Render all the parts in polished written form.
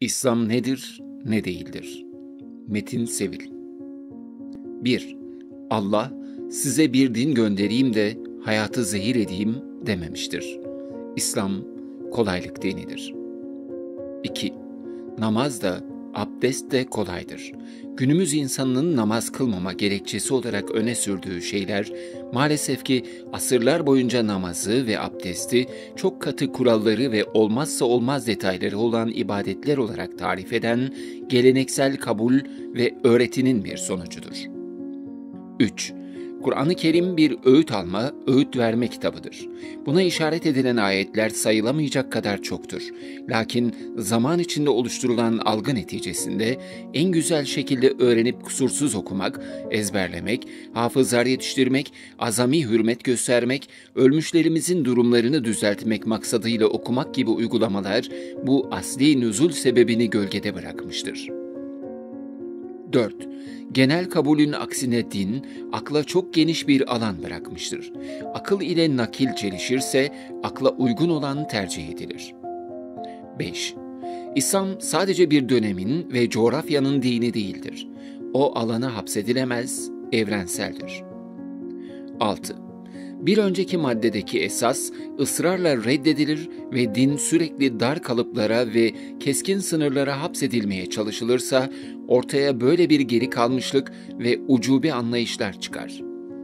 İslam nedir, ne değildir? Metin Sevil. 1. Allah, size bir din göndereyim de hayatı zehir edeyim dememiştir. İslam, kolaylık dinidir. 2. Namaz da, abdest de kolaydır. Günümüz insanının namaz kılmama gerekçesi olarak öne sürdüğü şeyler, maalesef ki asırlar boyunca namazı ve abdesti çok katı kuralları ve olmazsa olmaz detayları olan ibadetler olarak tarif eden geleneksel kabul ve öğretinin bir sonucudur. 3. Kur'an-ı Kerim bir öğüt alma, öğüt verme kitabıdır. Buna işaret edilen ayetler sayılamayacak kadar çoktur. Lakin zaman içinde oluşturulan algı neticesinde en güzel şekilde öğrenip kusursuz okumak, ezberlemek, hafızlar yetiştirmek, azami hürmet göstermek, ölmüşlerimizin durumlarını düzeltmek maksadıyla okumak gibi uygulamalar bu asli nüzul sebebini gölgede bırakmıştır. 4. Genel kabulün aksine din, akla çok geniş bir alan bırakmıştır. Akıl ile nakil çelişirse, akla uygun olan tercih edilir. 5. İslam sadece bir dönemin ve coğrafyanın dini değildir. O alana hapsedilemez, evrenseldir. 6. Bir önceki maddedeki esas ısrarla reddedilir ve din sürekli dar kalıplara ve keskin sınırlara hapsedilmeye çalışılırsa ortaya böyle bir geri kalmışlık ve ucubi anlayışlar çıkar.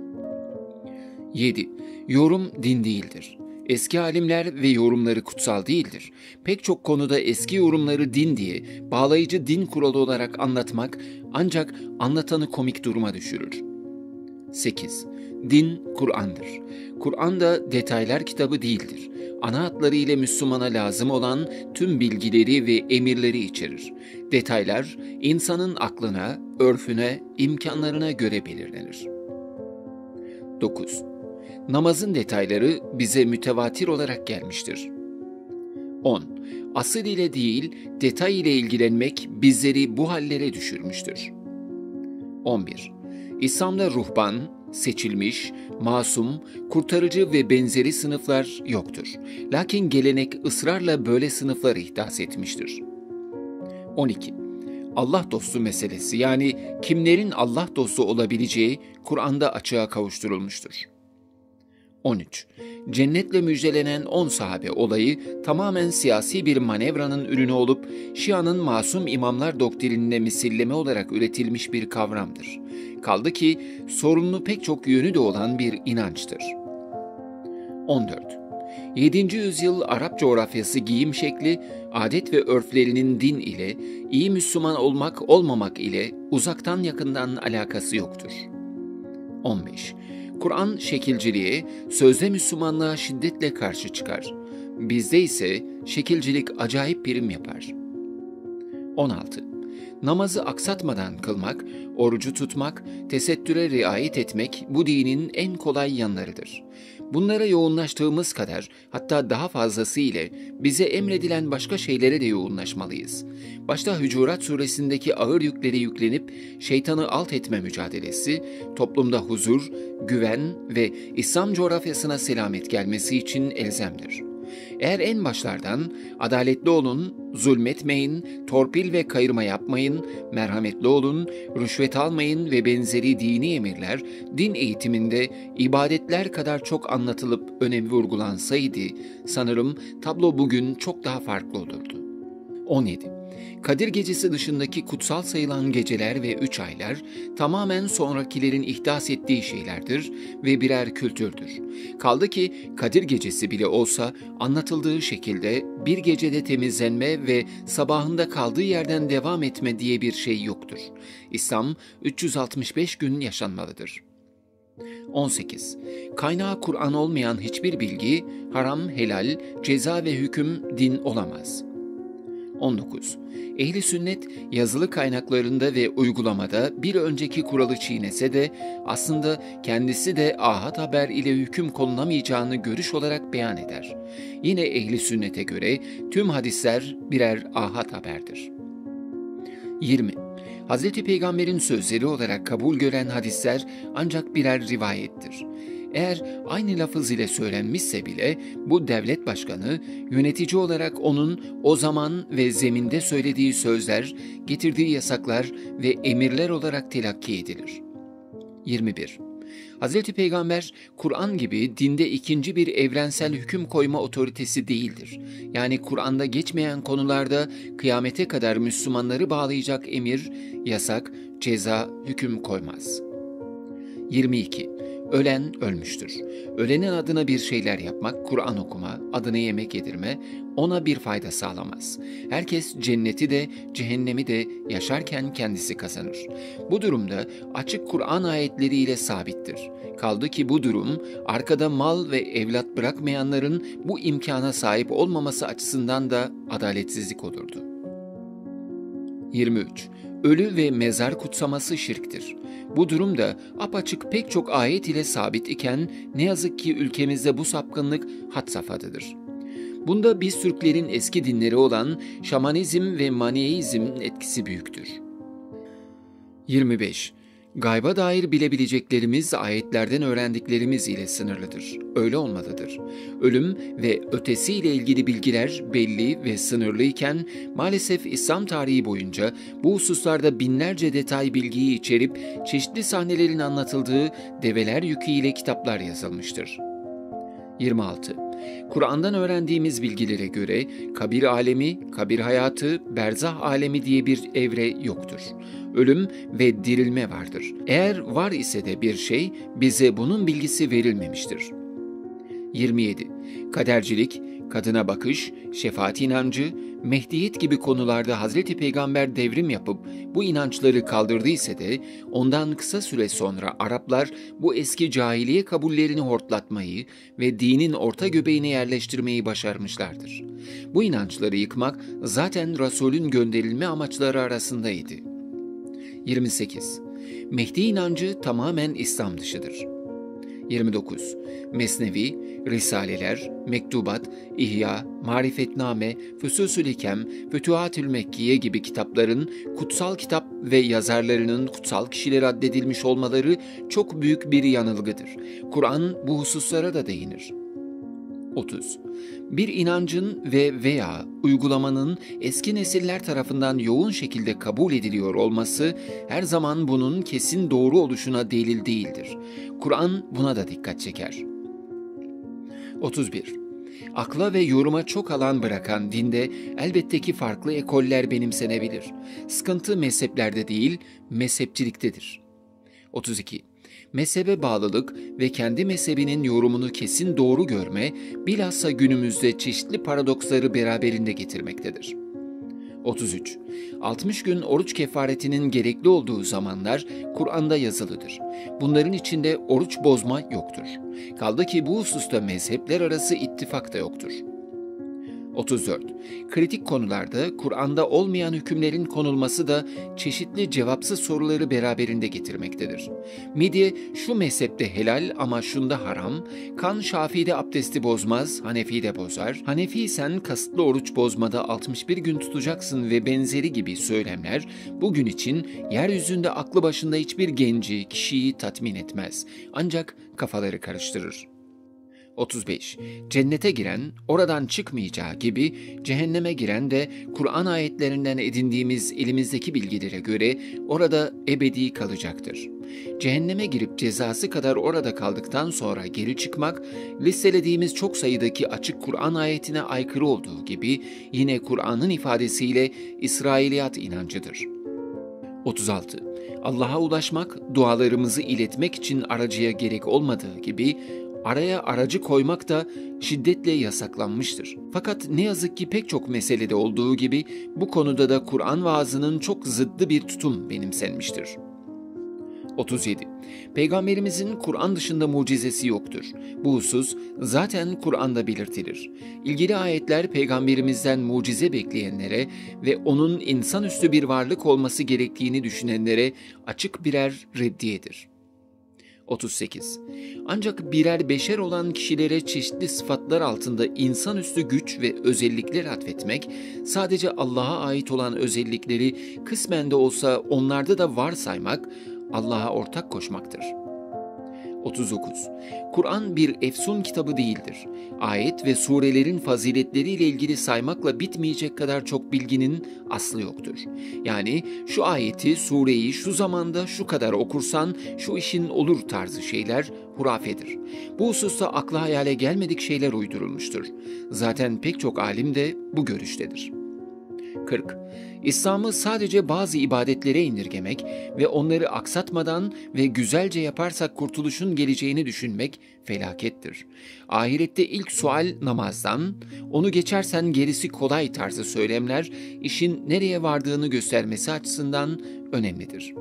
7. Yorum din değildir. Eski alimler ve yorumları kutsal değildir. Pek çok konuda eski yorumları din diye bağlayıcı din kuralı olarak anlatmak ancak anlatanı komik duruma düşürür. 8. Din, Kur'an'dır. Kur'an da detaylar kitabı değildir. Ana hatlarıyla Müslümana lazım olan tüm bilgileri ve emirleri içerir. Detaylar, insanın aklına, örfüne, imkanlarına göre belirlenir. 9. Namazın detayları bize mütevatir olarak gelmiştir. 10. Asıl ile değil, detay ile ilgilenmek bizleri bu hallere düşürmüştür. 11. İslam'da ruhban, seçilmiş, masum, kurtarıcı ve benzeri sınıflar yoktur. Lakin gelenek ısrarla böyle sınıfları ihdas etmiştir. 12. Allah dostu meselesi, yani kimlerin Allah dostu olabileceği Kur'an'da açığa kavuşturulmuştur. 13. Cennetle müjdelenen 10 sahabe olayı tamamen siyasi bir manevranın ürünü olup Şia'nın masum imamlar doktrinine misilleme olarak üretilmiş bir kavramdır. Kaldı ki sorunlu pek çok yönü de olan bir inançtır. 14. 7. yüzyıl Arap coğrafyası giyim şekli, adet ve örflerinin din ile, iyi Müslüman olmak olmamak ile uzaktan yakından alakası yoktur. 15. Kur'an şekilciliğe, sözde Müslümanlığa şiddetle karşı çıkar. Bizde ise şekilcilik acayip prim yapar. 16. Namazı aksatmadan kılmak, orucu tutmak, tesettüre riayet etmek bu dinin en kolay yanlarıdır. Bunlara yoğunlaştığımız kadar, hatta daha fazlası ile bize emredilen başka şeylere de yoğunlaşmalıyız. Başta Hucurat suresindeki ağır yükleri yüklenip şeytanı alt etme mücadelesi, toplumda huzur, güven ve İslam coğrafyasına selamet gelmesi için elzemdir. Eğer en başlardan adaletli olun, zulmetmeyin, torpil ve kayırma yapmayın, merhametli olun, rüşvet almayın ve benzeri dini emirler din eğitiminde ibadetler kadar çok anlatılıp önemi vurgulansaydı, sanırım tablo bugün çok daha farklı olurdu. 17. Kadir Gecesi dışındaki kutsal sayılan geceler ve 3 aylar tamamen sonrakilerin ihdas ettiği şeylerdir ve birer kültürdür. Kaldı ki Kadir Gecesi bile olsa anlatıldığı şekilde bir gecede temizlenme ve sabahında kaldığı yerden devam etme diye bir şey yoktur. İslam 365 gün yaşanmalıdır. 18. Kaynağı Kur'an olmayan hiçbir bilgi, haram, helal, ceza ve hüküm din olamaz. 19. Ehli sünnet yazılı kaynaklarında ve uygulamada bir önceki kuralı çiğnese de aslında kendisi de ahad haber ile hüküm konunamayacağını görüş olarak beyan eder. Yine ehli sünnete göre tüm hadisler birer ahad haberdir. 20. Hz. Peygamber'in sözleri olarak kabul gören hadisler ancak birer rivayettir. Eğer aynı lafız ile söylenmişse bile bu devlet başkanı yönetici olarak onun o zaman ve zeminde söylediği sözler, getirdiği yasaklar ve emirler olarak telakki edilir. 21. Hz. Peygamber, Kur'an gibi dinde ikinci bir evrensel hüküm koyma otoritesi değildir. Yani Kur'an'da geçmeyen konularda kıyamete kadar Müslümanları bağlayacak emir, yasak, ceza, hüküm koymaz. 22. Ölen ölmüştür. Ölenin adına bir şeyler yapmak, Kur'an okuma, adını yemek yedirme, ona bir fayda sağlamaz. Herkes cenneti de cehennemi de yaşarken kendisi kazanır. Bu durumda açık Kur'an ayetleriyle sabittir. Kaldı ki bu durum arkada mal ve evlat bırakmayanların bu imkana sahip olmaması açısından da adaletsizlik olurdu. 23. Ölü ve mezar kutsaması şirktir. Bu durum da apaçık pek çok ayet ile sabit iken ne yazık ki ülkemizde bu sapkınlık had safhadıdır. Bunda biz Türklerin eski dinleri olan şamanizm ve maniheizmin etkisi büyüktür. 25. Gayba dair bilebileceklerimiz ayetlerden öğrendiklerimiz ile sınırlıdır. Öyle olmalıdır. Ölüm ve ötesiyle ilgili bilgiler belli ve sınırlıyken maalesef İslam tarihi boyunca bu hususlarda binlerce detay bilgiyi içerip çeşitli sahnelerin anlatıldığı develer yüküyle kitaplar yazılmıştır. 26. Kur'an'dan öğrendiğimiz bilgilere göre kabir alemi, kabir hayatı, berzah alemi diye bir evre yoktur. Ölüm ve dirilme vardır. Eğer var ise de bir şey, bize bunun bilgisi verilmemiştir. 27. Kadercilik, kadına bakış, şefaat inancı, Mehdiyet gibi konularda Hazreti Peygamber devrim yapıp bu inançları kaldırdıysa de ondan kısa süre sonra Araplar bu eski cahiliye kabullerini hortlatmayı ve dinin orta göbeğine yerleştirmeyi başarmışlardır. Bu inançları yıkmak zaten Resul'ün gönderilme amaçları arasındaydı. 28. Mehdi inancı tamamen İslam dışıdır. 29. Mesnevi, Risaleler, Mektubat, İhya, Marifetname, Füsusül Hikem, Fütuhatül Mekkiye gibi kitapların kutsal kitap ve yazarlarının kutsal kişileri addedilmiş olmaları çok büyük bir yanılgıdır. Kur'an bu hususlara da değinir. 30. Bir inancın ve veya uygulamanın eski nesiller tarafından yoğun şekilde kabul ediliyor olması her zaman bunun kesin doğru oluşuna delil değildir. Kur'an buna da dikkat çeker. 31. Akla ve yoruma çok alan bırakan dinde elbette ki farklı ekoller benimsenebilir. Sıkıntı mezheplerde değil, mezhepçiliktedir. 32. Mezhebe bağlılık ve kendi mezhebinin yorumunu kesin doğru görme, bilhassa günümüzde çeşitli paradoksları beraberinde getirmektedir. 33. 60 gün oruç kefaretinin gerekli olduğu zamanlar Kur'an'da yazılıdır. Bunların içinde oruç bozma yoktur. Kaldı ki bu hususta mezhepler arası ittifak da yoktur. 34. Kritik konularda Kur'an'da olmayan hükümlerin konulması da çeşitli cevapsız soruları beraberinde getirmektedir. Midye şu mezhepte helal ama şunda haram, kan Şafii'de abdesti bozmaz, Hanefi'de bozar, Hanefiysen kasıtlı oruç bozmada 61 gün tutacaksın ve benzeri gibi söylemler bugün için yeryüzünde aklı başında hiçbir genci, kişiyi tatmin etmez. Ancak kafaları karıştırır. 35. Cennete giren, oradan çıkmayacağı gibi cehenneme giren de Kur'an ayetlerinden edindiğimiz elimizdeki bilgilere göre orada ebedi kalacaktır. Cehenneme girip cezası kadar orada kaldıktan sonra geri çıkmak, listelediğimiz çok sayıdaki açık Kur'an ayetine aykırı olduğu gibi yine Kur'an'ın ifadesiyle İsrailiyat inancıdır. 36. Allah'a ulaşmak, dualarımızı iletmek için aracıya gerek olmadığı gibi, araya aracı koymak da şiddetle yasaklanmıştır. Fakat ne yazık ki pek çok meselede olduğu gibi bu konuda da Kur'an vaazının çok zıddı bir tutum benimsenmiştir. 37. Peygamberimizin Kur'an dışında mucizesi yoktur. Bu husus zaten Kur'an'da belirtilir. İlgili ayetler peygamberimizden mucize bekleyenlere ve onun insanüstü bir varlık olması gerektiğini düşünenlere açık birer reddiyedir. 38. Ancak birer beşer olan kişilere çeşitli sıfatlar altında insanüstü güç ve özellikler atfetmek, sadece Allah'a ait olan özellikleri kısmen de olsa onlarda da varsaymak, Allah'a ortak koşmaktır. 39. Kur'an bir efsun kitabı değildir. Ayet ve surelerin faziletleriyle ilgili saymakla bitmeyecek kadar çok bilginin aslı yoktur. Yani şu ayeti, sureyi şu zamanda şu kadar okursan şu işin olur tarzı şeyler hurafedir. Bu hususta akla hayale gelmedik şeyler uydurulmuştur. Zaten pek çok alim de bu görüştedir. 40. İslam'ı sadece bazı ibadetlere indirgemek ve onları aksatmadan ve güzelce yaparsak kurtuluşun geleceğini düşünmek felakettir. Ahirette ilk sual namazdan, onu geçersen gerisi kolay tarzı söylemler işin nereye vardığını göstermesi açısından önemlidir.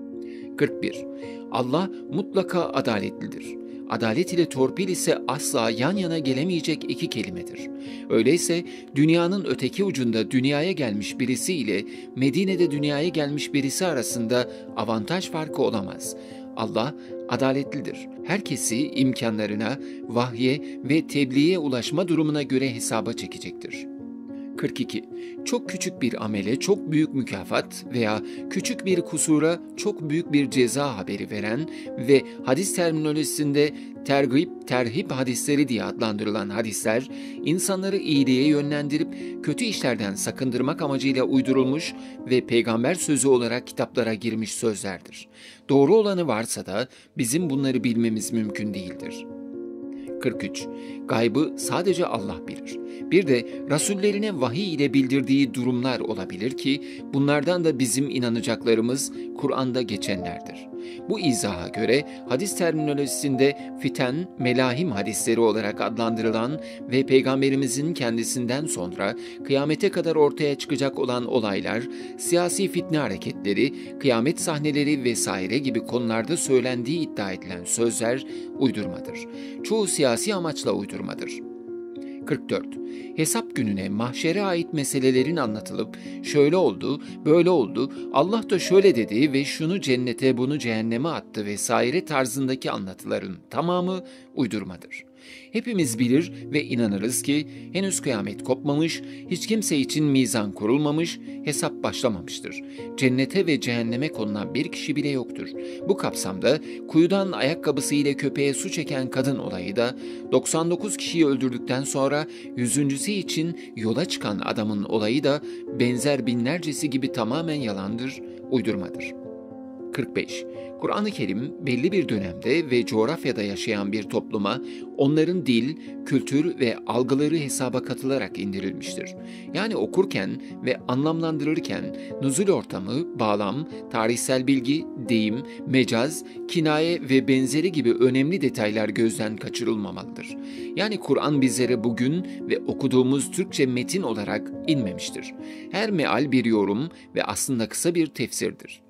41. Allah mutlaka adaletlidir. Adalet ile torpil ise asla yan yana gelemeyecek iki kelimedir. Öyleyse dünyanın öteki ucunda dünyaya gelmiş birisi ile Medine'de dünyaya gelmiş birisi arasında avantaj farkı olamaz. Allah adaletlidir. Herkesi imkanlarına, vahye ve tebliğe ulaşma durumuna göre hesaba çekecektir. 42. Çok küçük bir amele çok büyük mükafat veya küçük bir kusura çok büyük bir ceza haberi veren ve hadis terminolojisinde terhip hadisleri diye adlandırılan hadisler, insanları iyiliğe yönlendirip kötü işlerden sakındırmak amacıyla uydurulmuş ve peygamber sözü olarak kitaplara girmiş sözlerdir. Doğru olanı varsa da bizim bunları bilmemiz mümkün değildir. 43. Gaybı sadece Allah bilir. Bir de Rasullerine vahiy ile bildirdiği durumlar olabilir ki bunlardan da bizim inanacaklarımız Kur'an'da geçenlerdir. Bu izaha göre hadis terminolojisinde fiten, melahim hadisleri olarak adlandırılan ve Peygamberimizin kendisinden sonra kıyamete kadar ortaya çıkacak olan olaylar, siyasi fitne hareketleri, kıyamet sahneleri vesaire gibi konularda söylendiği iddia edilen sözler uydurmadır. Çoğu siyasi amaçla uydurmadır. 44. Hesap gününe, mahşere ait meselelerin anlatılıp şöyle oldu, böyle oldu, Allah da şöyle dedi ve şunu cennete bunu cehenneme attı vesaire tarzındaki anlatıların tamamı uydurmadır. Hepimiz bilir ve inanırız ki henüz kıyamet kopmamış, hiç kimse için mizan kurulmamış, hesap başlamamıştır. Cennete ve cehenneme konulan bir kişi bile yoktur. Bu kapsamda kuyudan ayakkabısı ile köpeğe su çeken kadın olayı da 99 kişiyi öldürdükten sonra 100.'sü için yola çıkan adamın olayı da benzer binlercesi gibi tamamen yalandır, uydurmadır. 45. Kur'an-ı Kerim belli bir dönemde ve coğrafyada yaşayan bir topluma onların dil, kültür ve algıları hesaba katılarak indirilmiştir. Yani okurken ve anlamlandırırken nüzul ortamı, bağlam, tarihsel bilgi, deyim, mecaz, kinaye ve benzeri gibi önemli detaylar gözden kaçırılmamalıdır. Yani Kur'an bizlere bugün ve okuduğumuz Türkçe metin olarak inmemiştir. Her meal bir yorum ve aslında kısa bir tefsirdir.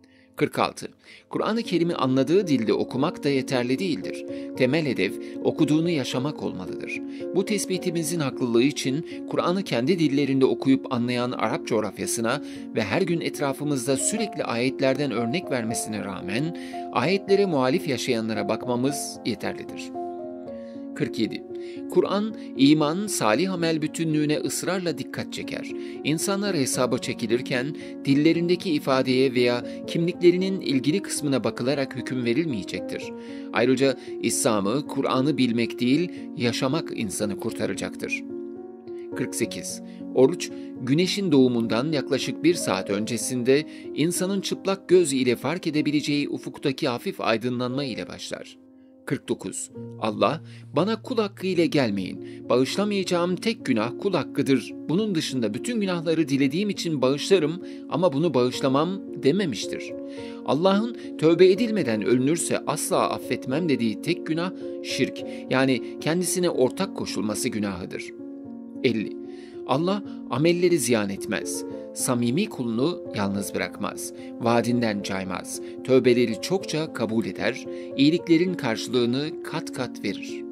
46. Kur'an-ı Kerim'i anladığı dilde okumak da yeterli değildir. Temel hedef okuduğunu yaşamak olmalıdır. Bu tespitimizin haklılığı için Kur'an'ı kendi dillerinde okuyup anlayan Arap coğrafyasına ve her gün etrafımızda sürekli ayetlerden örnek vermesine rağmen ayetlere muhalif yaşayanlara bakmamız yeterlidir. 47. Kur'an, iman, salih amel bütünlüğüne ısrarla dikkat çeker. İnsanlar hesaba çekilirken dillerindeki ifadeye veya kimliklerinin ilgili kısmına bakılarak hüküm verilmeyecektir. Ayrıca İslam'ı, Kur'an'ı bilmek değil, yaşamak insanı kurtaracaktır. 48. Oruç, güneşin doğumundan yaklaşık 1 saat öncesinde insanın çıplak göz ile fark edebileceği ufuktaki hafif aydınlanma ile başlar. 49. Allah, bana kul hakkı ile gelmeyin. Bağışlamayacağım tek günah kul hakkıdır. Bunun dışında bütün günahları dilediğim için bağışlarım ama bunu bağışlamam dememiştir. Allah'ın tövbe edilmeden ölünürse asla affetmem dediği tek günah şirk, yani kendisine ortak koşulması günahıdır. 50. Allah amelleri ziyan etmez. Samimi kulunu yalnız bırakmaz. Vaadinden caymaz. Tövbeleri çokça kabul eder. İyiliklerin karşılığını kat kat verir.